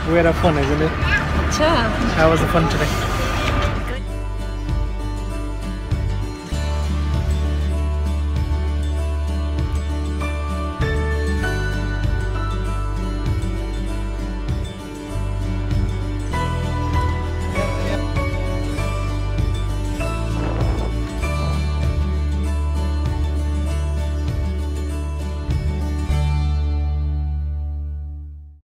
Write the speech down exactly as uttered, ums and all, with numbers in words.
We had fun, isn't it? Sure. How was the fun today?